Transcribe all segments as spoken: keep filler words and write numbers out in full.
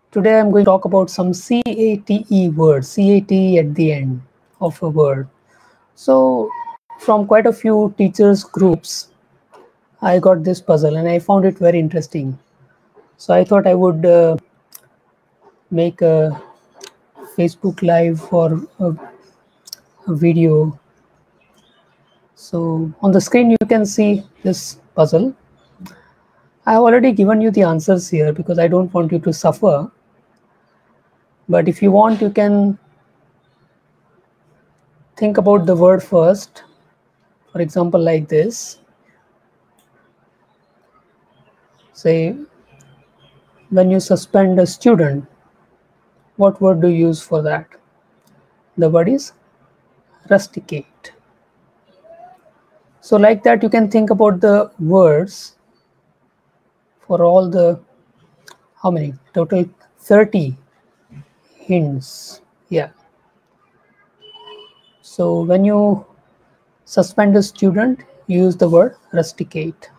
Today I'm going to talk about some C A T E words, C A T E at the end of a word. So from quite a few teachers groups, I got this puzzle and I found it very interesting. So I thought I would uh, make a Facebook Live for a, a video. So on the screen you can see this puzzle. I have already given you the answers here because I don't want you to suffer. But if you want, you can think about the word first. For example, like this. Say, when you suspend a student, what word do you use for that? The word is rusticate. So like that, you can think about the words for all the, how many? Total thirty hints. Yeah. So when you suspend a student, you use the word rusticate.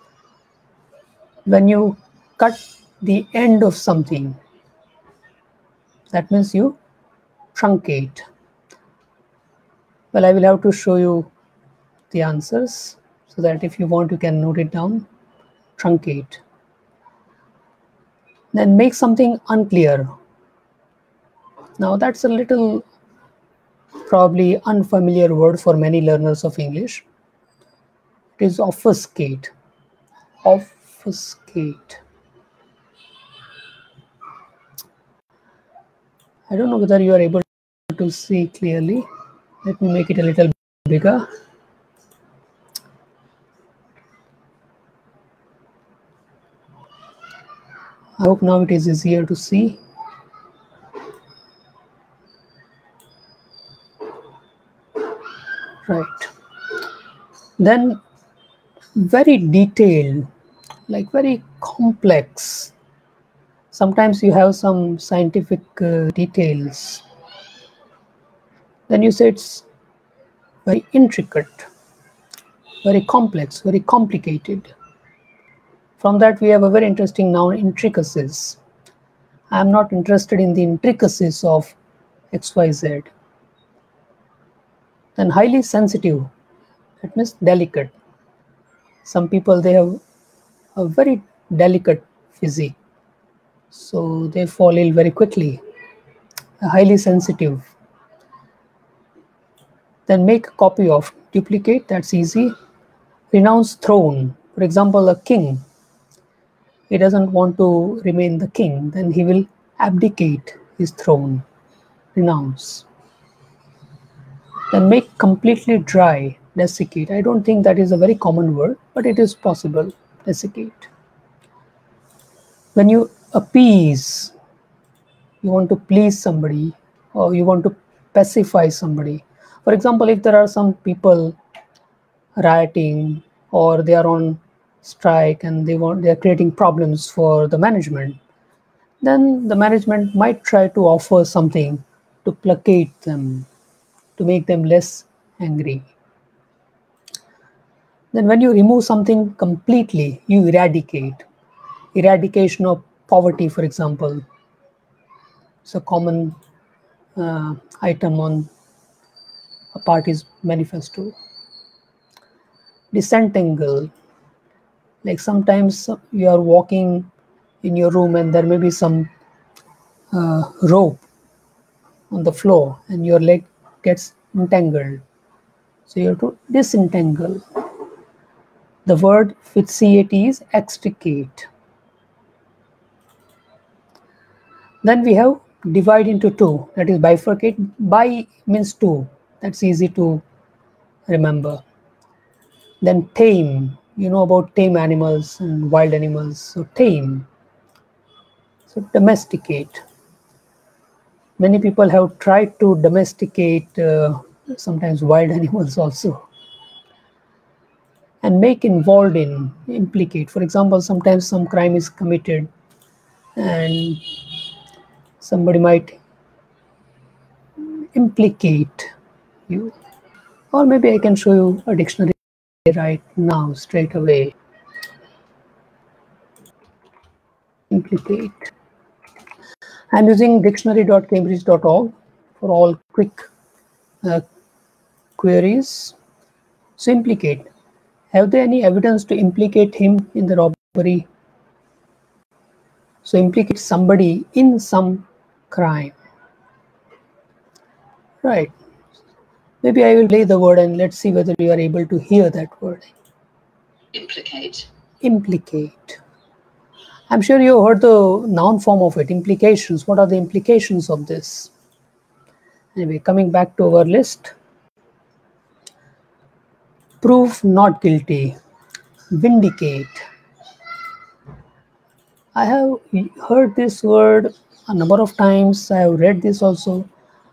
When you cut the end of something, that means you truncate. Well, I will have to show you the answers so that if you want, you can note it down. Truncate. Then make something unclear. Now that's a little probably unfamiliar word for many learners of English. It is obfuscate. Obfuscate. I don't know whether you are able to see clearly. Let me make it a little bigger. I hope now it is easier to see. Right. Then very detailed, like very complex. Sometimes you have some scientific uh, details. Then you say it's very intricate, very complex, very complicated. From that we have a very interesting noun, intricacies. I am not interested in the intricacies of X Y Z. Then highly sensitive, that means delicate. Some people, they have a very delicate physique, so they fall ill very quickly. Highly sensitive. Then make a copy of, duplicate, that's easy. Renounce throne. For example, a king, he doesn't want to remain the king, then he will abdicate his throne. Renounce. Then make completely dry. Desiccate. I don't think that is a very common word, but it is possible. Desiccate. When you appease, you want to please somebody or you want to pacify somebody. For example, if there are some people rioting or they are on strike and they want they are creating problems for the management, then the management might try to offer something to placate them, to make them less angry. Then when you remove something completely, you eradicate. Eradication of poverty, for example, it's a common uh, item on a party's manifesto. Disentangle, like sometimes you are walking in your room and there may be some uh, rope on the floor and your leg gets entangled, so you have to disentangle. The word with C A T is extricate. Then we have divide into two, that is bifurcate. Bi means two, that's easy to remember. Then tame, you know about tame animals and wild animals, so tame. So domesticate. Many people have tried to domesticate uh, sometimes wild animals also. And make involved in, implicate. For example, sometimes some crime is committed and somebody might implicate you. Or maybe I can show you a dictionary right now, straight away. Implicate. I'm using dictionary dot cambridge dot org for all quick uh, queries. So implicate. Have they any evidence to implicate him in the robbery? So implicate somebody in some crime. Right. Maybe I will play the word and let's see whether you are able to hear that word. Implicate. Implicate. I'm sure you heard the noun form of it, implications. What are the implications of this? Anyway, coming back to our list. Prove not guilty. Vindicate. I have heard this word a number of times. I have read this also.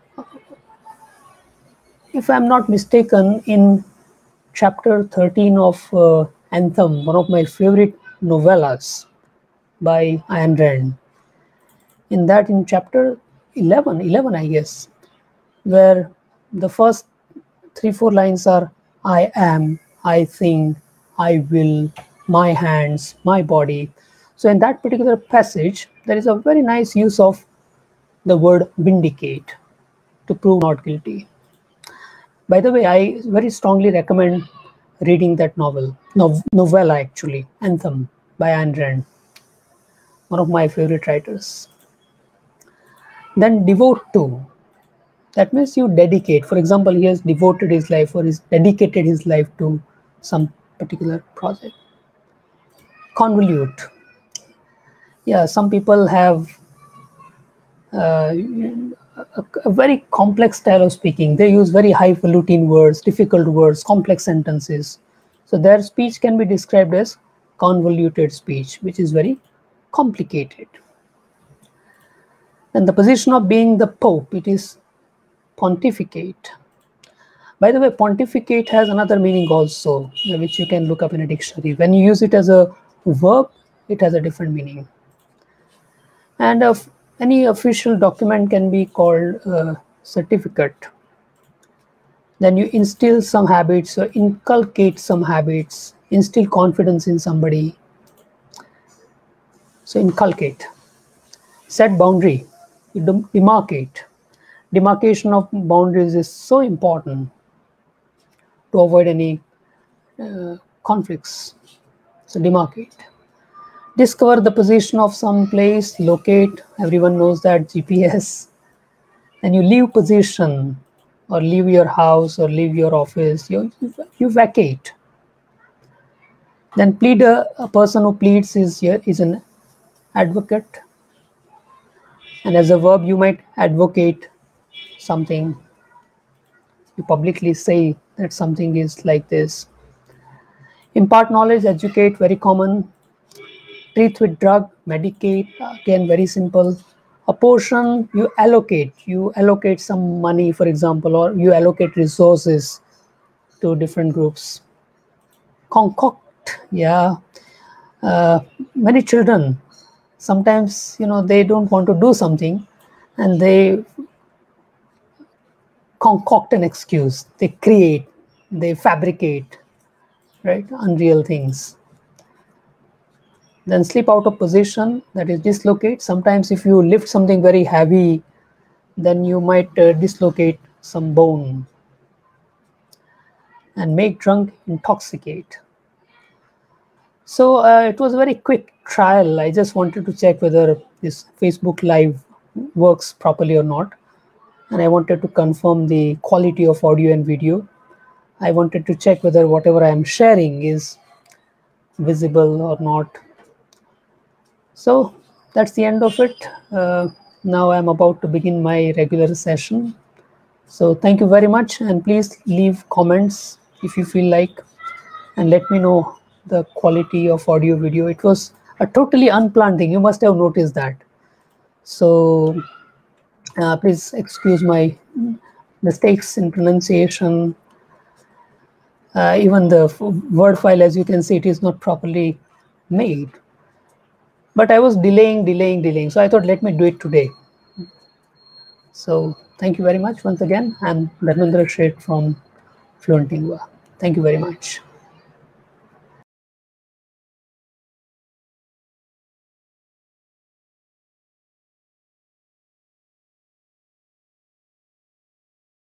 If I'm not mistaken, in chapter thirteen of uh, Anthem, one of my favorite novellas by Ayn Rand. In that, in chapter eleven, eleven, I guess, where the first three, four lines are, I am, I think, I will, my hands, my body. So in that particular passage, there is a very nice use of the word vindicate, to prove not guilty. By the way, I very strongly recommend reading that novel, no, novella actually, Anthem by Ayn Rand, one of my favorite writers. Then devote to. That means you dedicate. For example, he has devoted his life or he's dedicated his life to some particular project. Convolute. Yeah, some people have uh, a, a very complex style of speaking. They use very highfalutin words, difficult words, complex sentences. So their speech can be described as convoluted speech, which is very complicated. And the position of being the Pope, it is pontificate. By the way, pontificate has another meaning also, which you can look up in a dictionary. When you use it as a verb, it has a different meaning. And uh, any official document can be called a certificate. Then you instill some habits or inculcate some habits, instill confidence in somebody. So inculcate. Set boundary, you demarcate. Demarcation of boundaries is so important to avoid any uh, conflicts. So demarcate. Discover the position of some place, locate. Everyone knows that, G P S. Then you leave position or leave your house or leave your office. You, you vacate. Then plead, a, a person who pleads is, is an advocate. And as a verb, you might advocate something. You publicly say that something is like this. Impart knowledge, educate, very common. Treat with drug, medicate, again very simple. Apportion, you allocate. You allocate some money, for example, or you allocate resources to different groups. Concoct, yeah. Uh, many children, sometimes, you know, they don't want to do something and they concoct an excuse. They create, they fabricate, right, unreal things. Then slip out of position, that is dislocate. Sometimes if you lift something very heavy, then you might uh, dislocate some bone. And make drunk, intoxicate. So uh, it was a very quick trial. I just wanted to check whether this Facebook Live works properly or not. And I wanted to confirm the quality of audio and video. I wanted to check whether whatever I am sharing is visible or not. So that's the end of it. Uh, now I'm about to begin my regular session. So thank you very much, and please leave comments if you feel like, and let me know the quality of audio video. It was a totally unplanned thing. You must have noticed that. So uh, please excuse my mistakes in pronunciation. Uh, even the word file, as you can see, it is not properly made. But I was delaying, delaying, delaying. So I thought, let me do it today. So thank you very much once again. I'm Dharmendra Sheth from Fluent Lingua. Thank you very much.